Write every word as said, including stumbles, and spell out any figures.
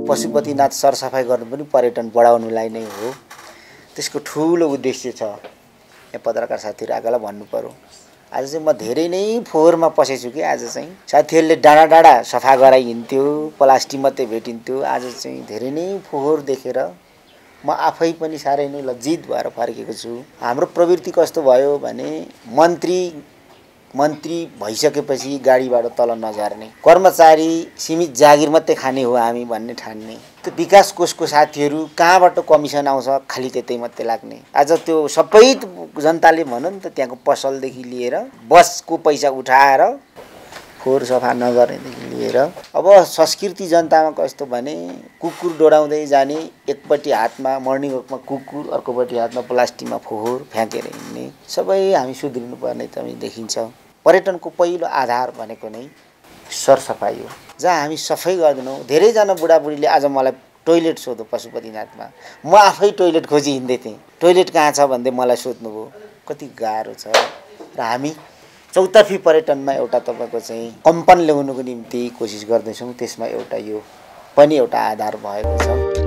पशुपतिनाथ सरसफाइ गर्नु पनि पर्यटन बढाउनुलाई नै हो। त्यसको ठुलो उद्देश्य छ। यहाँ पत्रकार साथीहरू आगोलाई भन्नु पर्यो। आज चाहिँ म धेरै नै फोहोरमा पसेछु कि आज चाहिँ साथीहरूले डाँडा डाँडा सफा गराइ हिँड्थ्यो, प्लास्टिक मात्रै भेटिन्थ्यो। आज चाहिँ धेरै नै फोहोर देखेर म आफै पनि साह्रै नै लज्जित भएर फर्केको छु। हाम्रो प्रवृत्ति कस्तो भयो भने मन्त्री मन्त्री भइसकेपछि गाडीबाट तल नझर्ने, कर्मचारी सीमित जागिर मात्रै खाने हो हामी भन्ने ठान्ने। त्यो विकास कोषको साथीहरू कहाँबाट कमिसन आउँछ खालि त्यतै मात्रै लाग्ने। आज त्यो सबै जनताले भनौँ नि त त्यहाँको पसलदेखि लिएर बसको पैसा उठाएर फोहोर सफा नगर्नेदेखि लिएर अब संस्कृति जनतामा कस्तो भने कुकुर डोडाउँदै जाने, एकपट्टि हातमा मर्निङ वकमा कुकुर, अर्कोपट्टि हातमा प्लास्टिकमा फोहोर फ्याँकेर हिँड्ने। सबै हामी सुध्रिनु पर्ने त देखिन्छ। पर्यटनको पहिलो आधार भनेको नै सरसफाइ हो। जहाँ हामी सफाइ गर्दैनौँ, धेरैजना बुढाबुढीले आज मलाई टोइलेट सोध्यो पशुपतिनाथमा। म आफै टोइलेट खोजी हिँड्दै थिएँ, टोइलेट कहाँ छ भन्दै मलाई सोध्नुभयो। कति गाह्रो छ। र हामी चौतर्फी पर्यटनमा एउटा तपाईँको चाहिँ कम्पन ल्याउनुको निम्ति कोसिस गर्दैछौँ। त्यसमा एउटा यो पनि एउटा आधार भएको छ।